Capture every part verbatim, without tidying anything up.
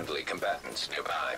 friendly combatants nearby.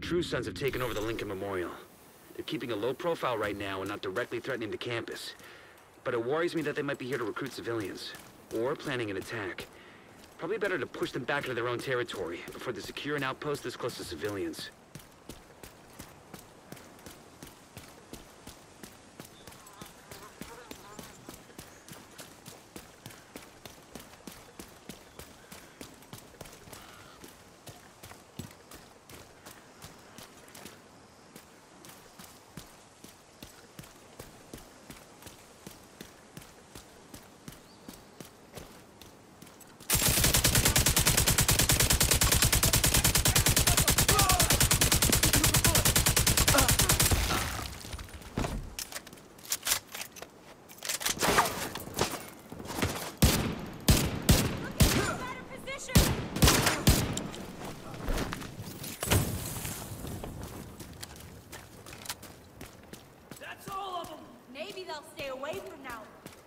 True Sons have taken over the Lincoln Memorial. They're keeping a low profile right now and not directly threatening the campus. But it worries me that they might be here to recruit civilians, or planning an attack. Probably better to push them back into their own territory before they secure an outpost this close to civilians. Maybe they'll stay away from now.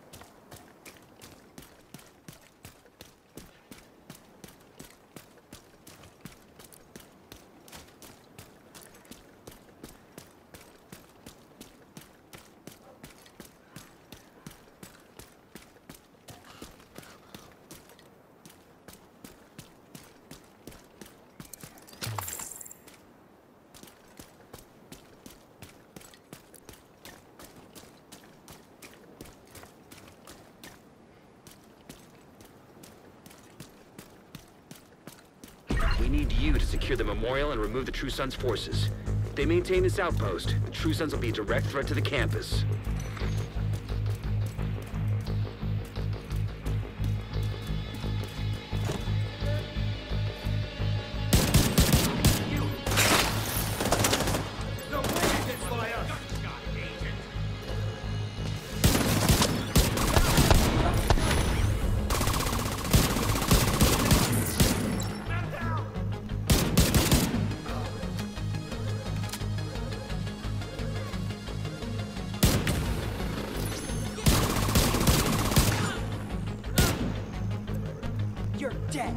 We need you to secure the memorial and remove the True Sons' forces. If they maintain this outpost, the True Sons will be a direct threat to the campus. You're dead.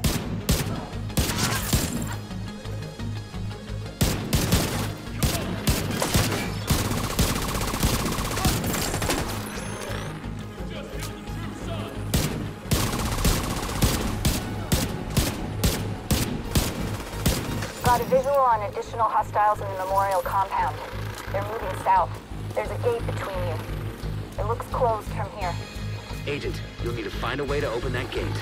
Got a visual on additional hostiles in the memorial compound. They're moving south. There's a gate between you. It looks closed from here. Agent, you'll need to find a way to open that gate.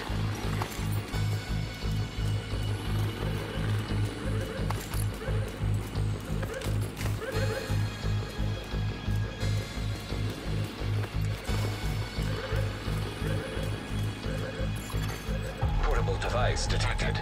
Portable device detected.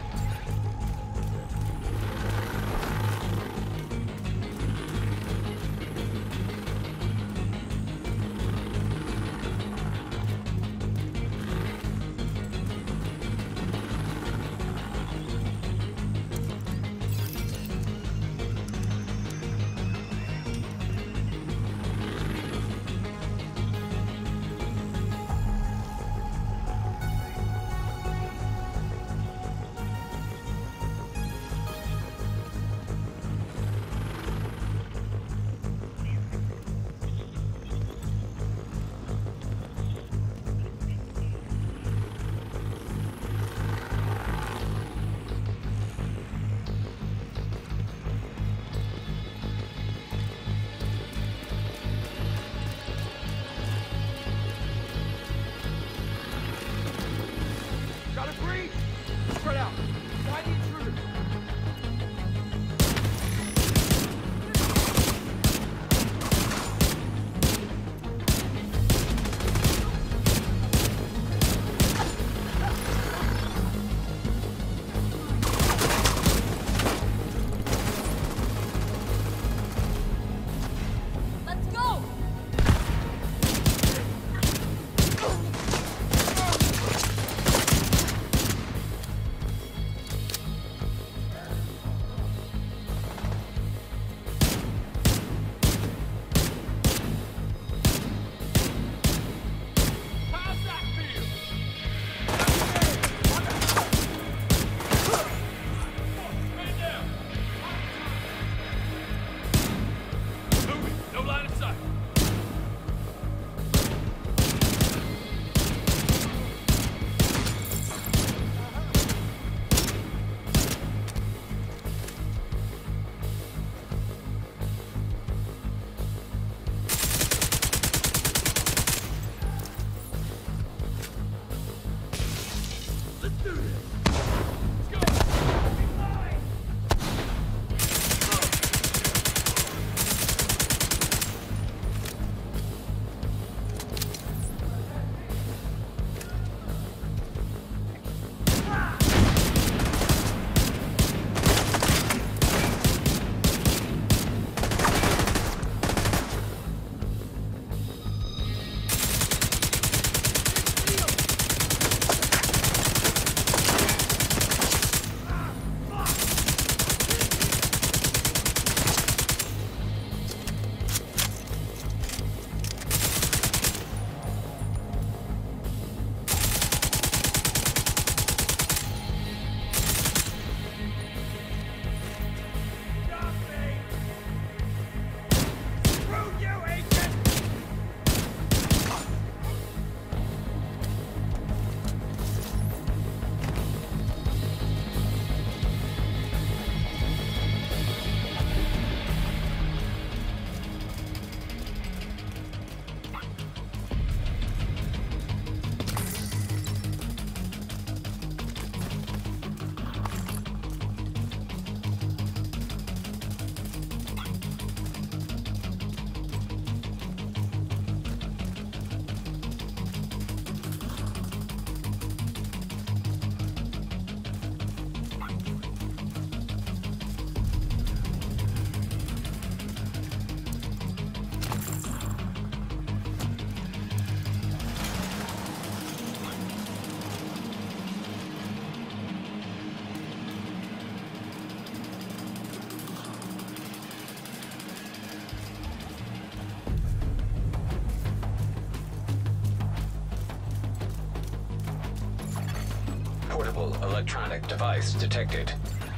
electronic device detected.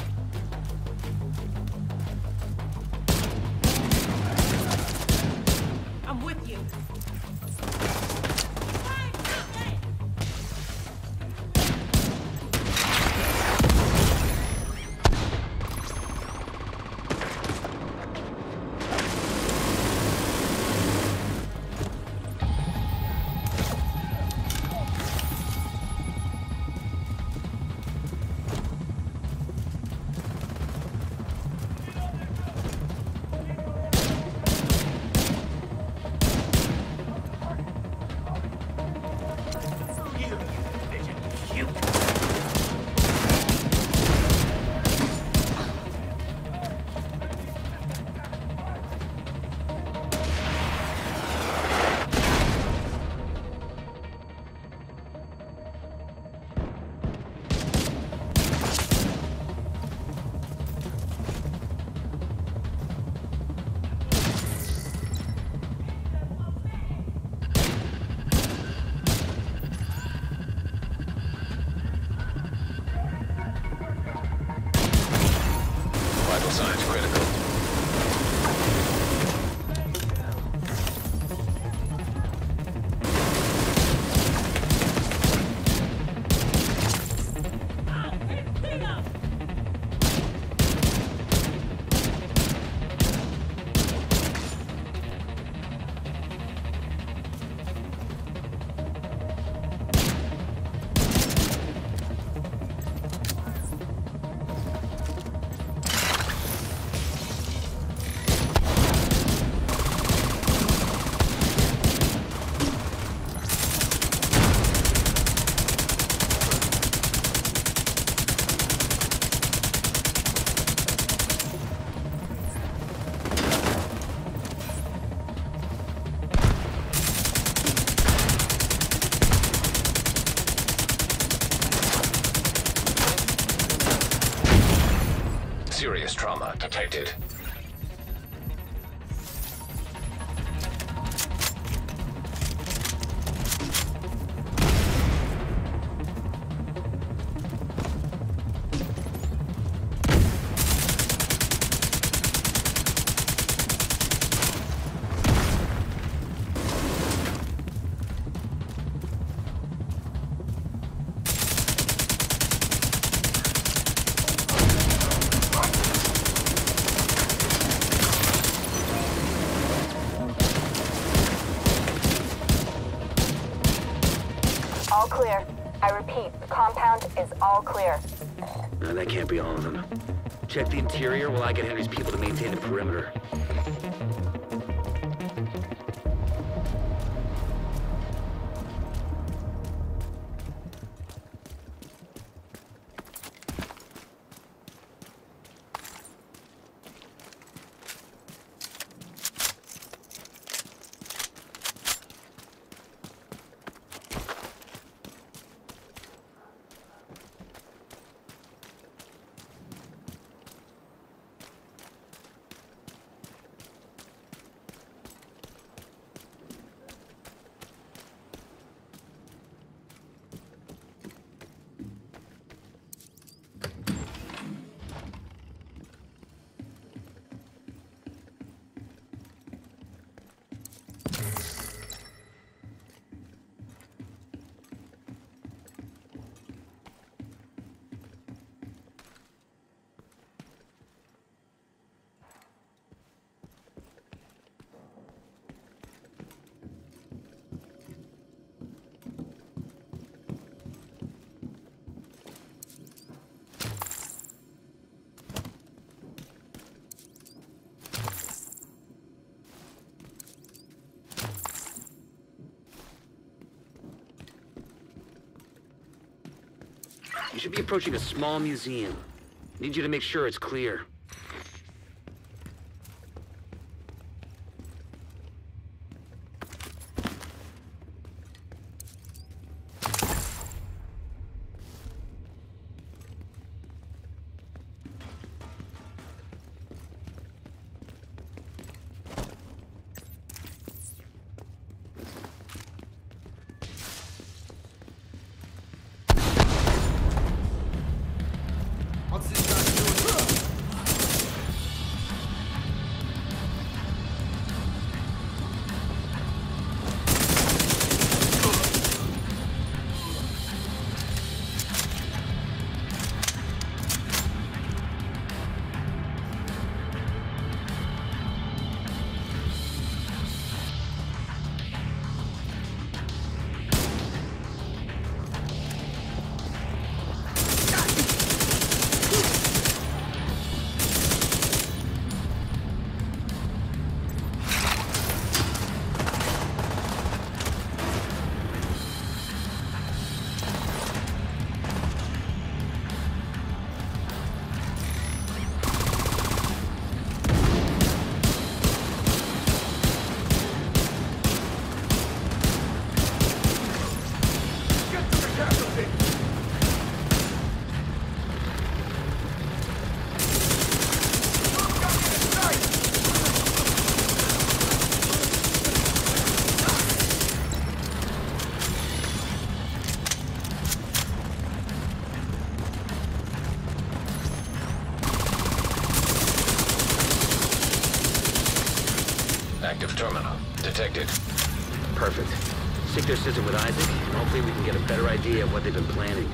I'm with you. Vital signs critical. Serious trauma detected. All clear. I repeat, the compound is all clear. No, that can't be all of them. Check the interior while I get Henry's people to maintain the perimeter. You should be approaching a small museum. Need you to make sure it's clear. Active terminal detected. Perfect. Sync their system with Isaac, and hopefully we can get a better idea of what they've been planning.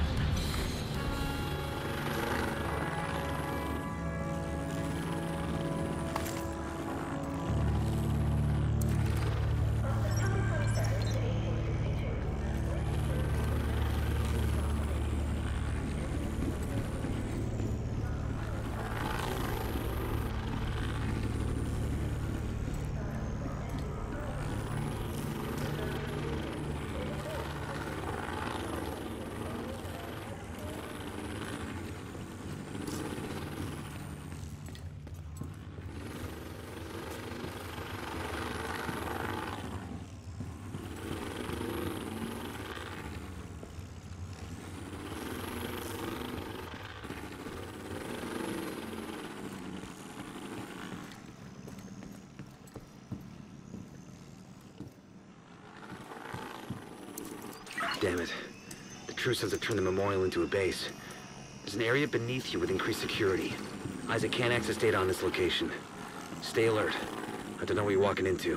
Damn it. The True Sons have turned the memorial into a base. There's an area beneath you with increased security. Isaac can't access data on this location. Stay alert. I don't know what you're walking into.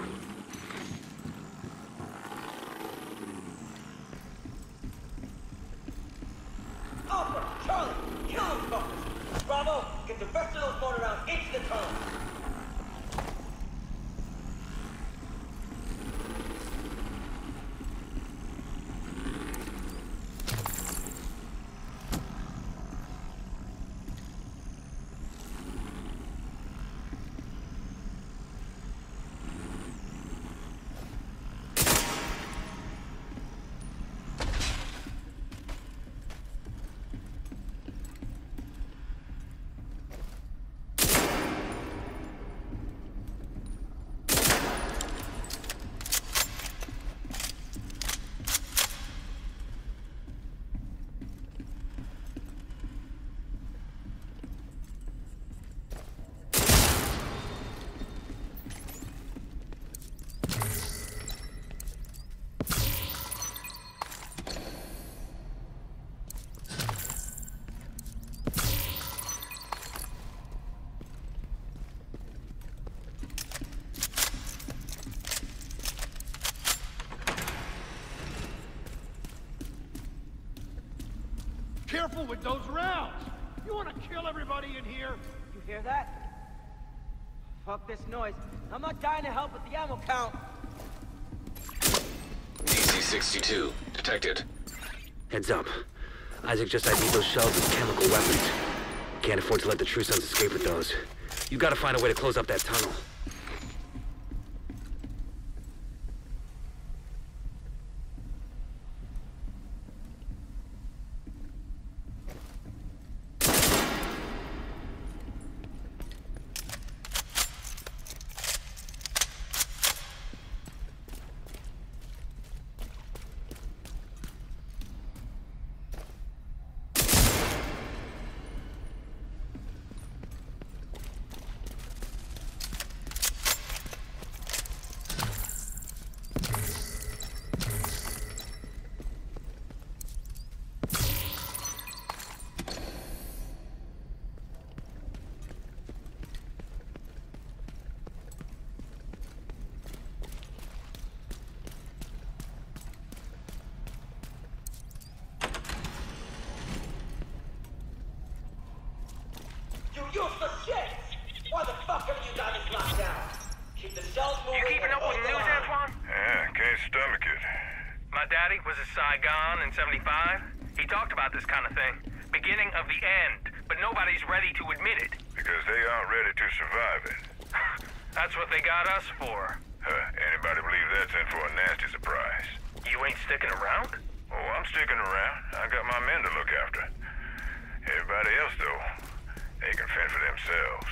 Alpha, Charlie, kill those fuckers! Bravo, get the rest of those motor rounds into the tunnel! Careful with those rounds! You want to kill everybody in here? You hear that? Fuck this noise. I'm not dying to help with the ammo count. D C sixty-two detected. Heads up. Isaac just I D'd those shells as chemical weapons. Can't afford to let the True Sons escape with those. You gotta find a way to close up that tunnel. My daddy was at Saigon in seventy-five. He talked about this kind of thing. Beginning of the end, but nobody's ready to admit it. Because they aren't ready to survive it. That's what they got us for. Huh, anybody believe that's in for a nasty surprise? You ain't sticking around? Oh, I'm sticking around. I got my men to look after. Everybody else, though, they can fend for themselves.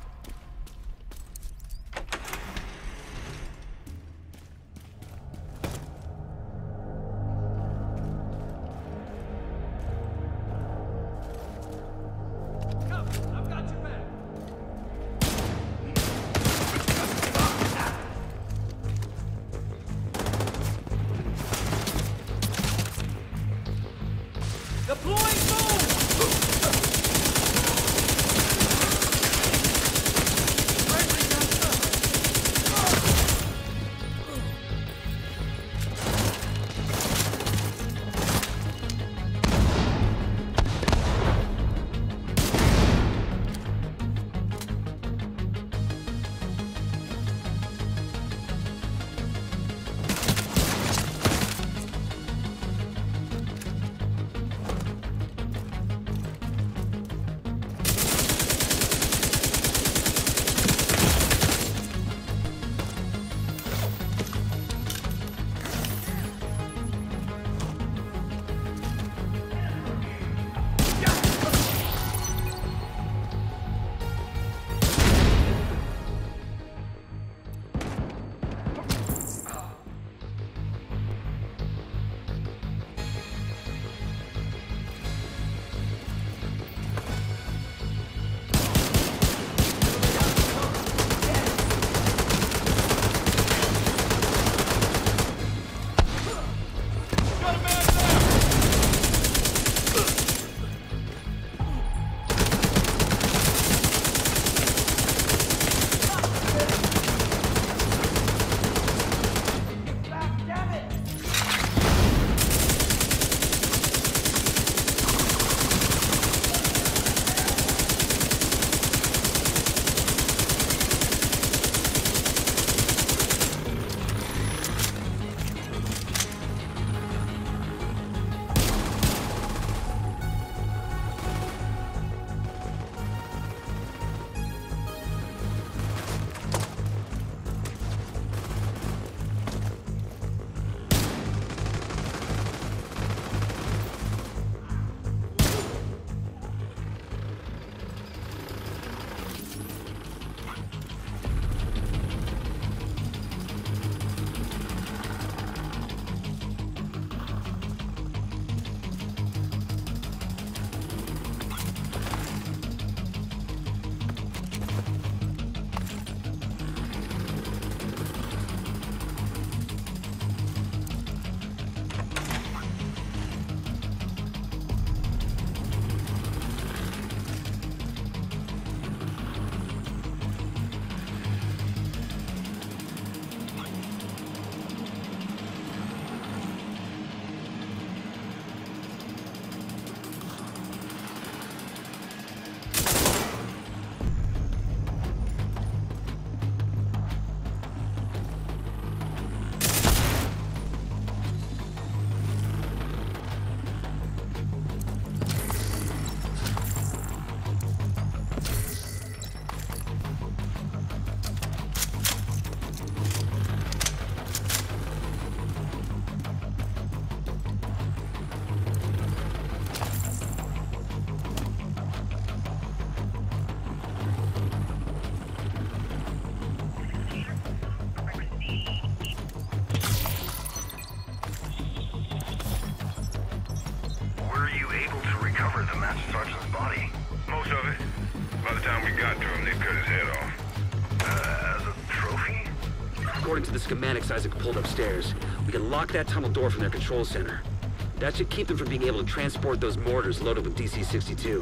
According to the schematics Isaac pulled upstairs, we can lock that tunnel door from their control center. That should keep them from being able to transport those mortars loaded with D C sixty-two.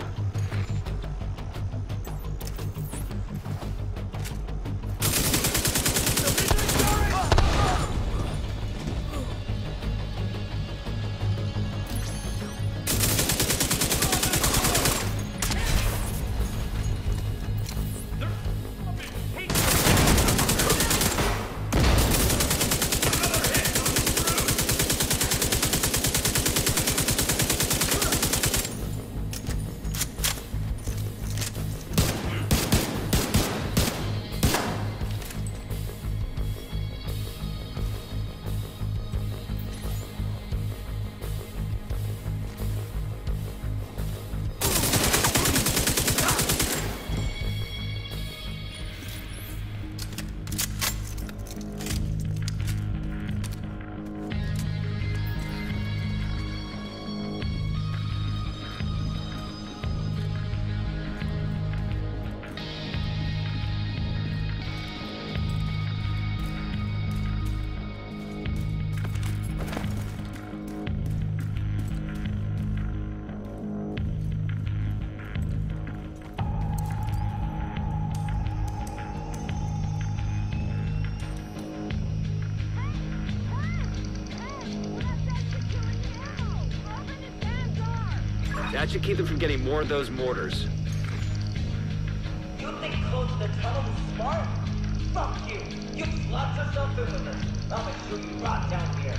That should keep them from getting more of those mortars. You think closing the tunnel is smart? Fuck you! You slot yourself in with us. I'll make sure you rot down here.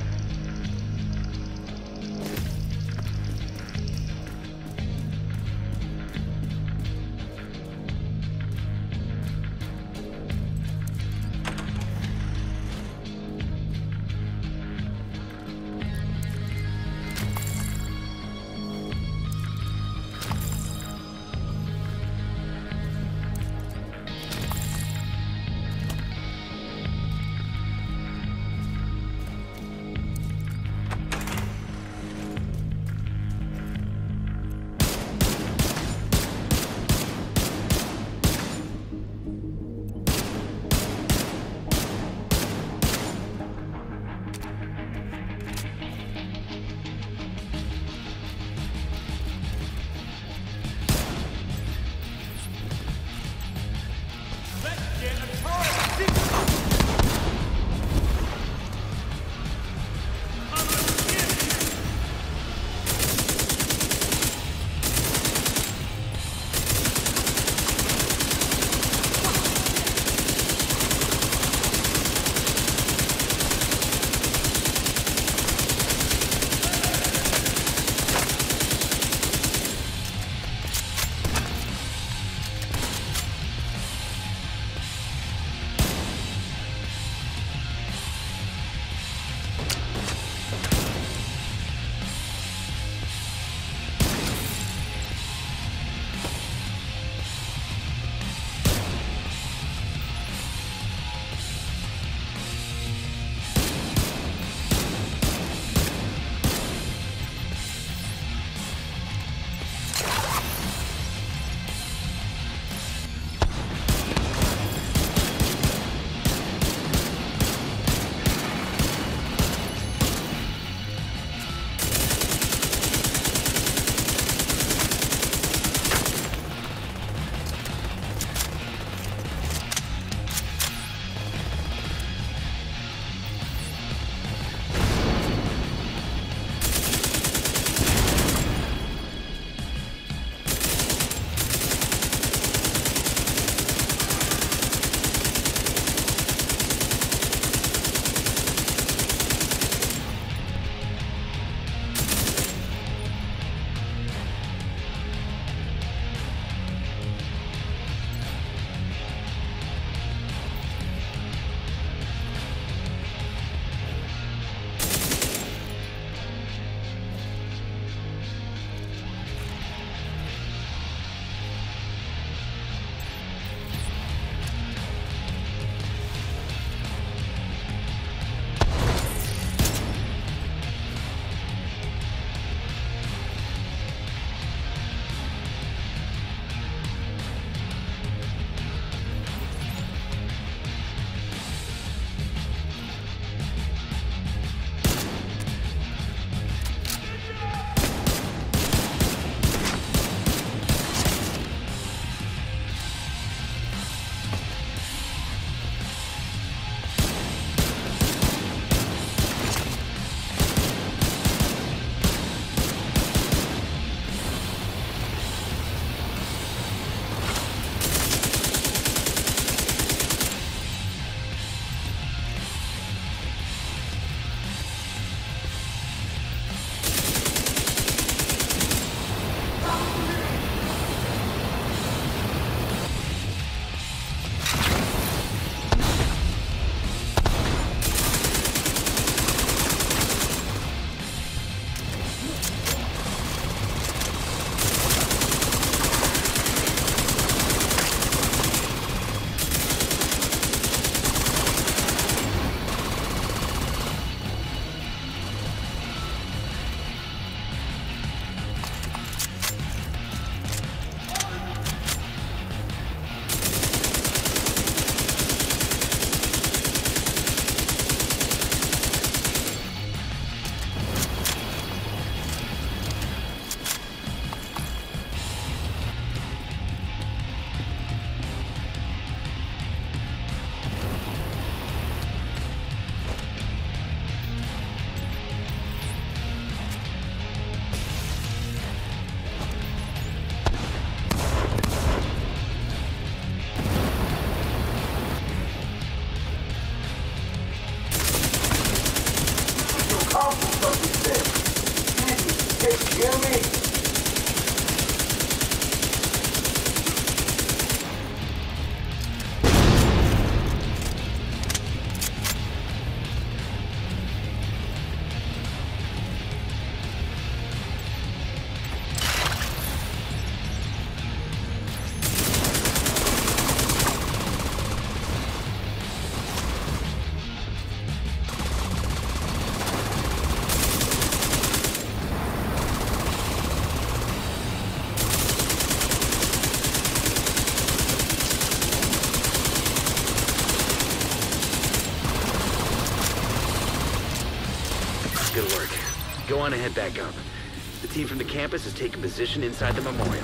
Good work. Go on ahead back up. The team from the campus has taken position inside the memorial.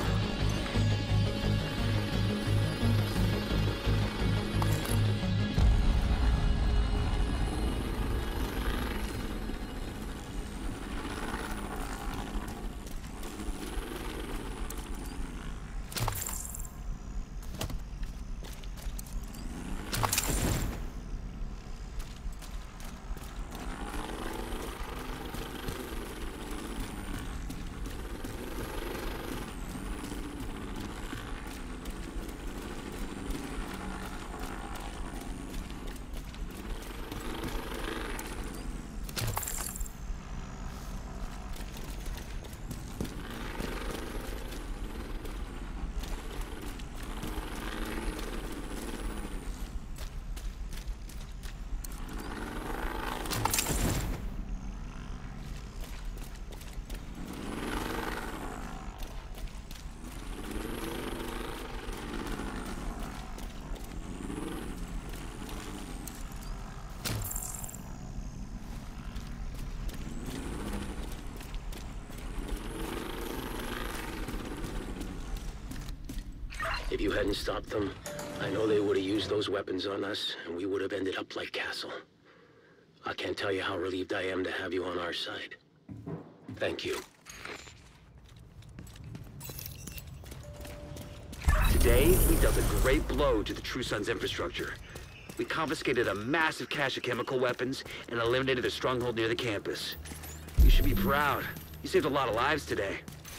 If you hadn't stopped them, I know they would have used those weapons on us, and we would have ended up like Castle. I can't tell you how relieved I am to have you on our side. Thank you. Today, we dealt a great blow to the True Sun's infrastructure. We confiscated a massive cache of chemical weapons and eliminated a stronghold near the campus. You should be proud. You saved a lot of lives today.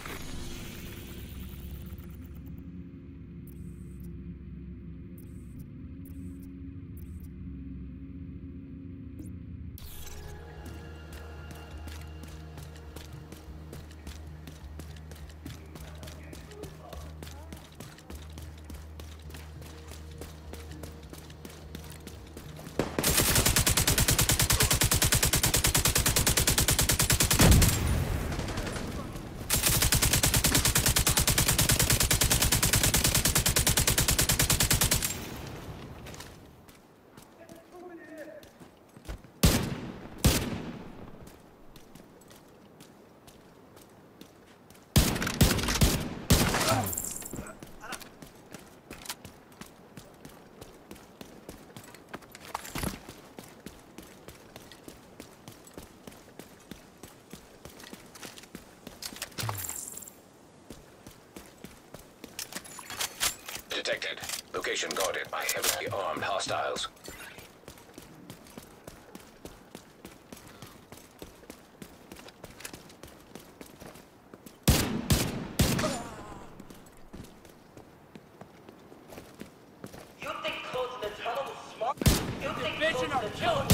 Detected. Location guarded by heavily armed hostiles. You think closing the tunnel is smart? You think closing the tunnel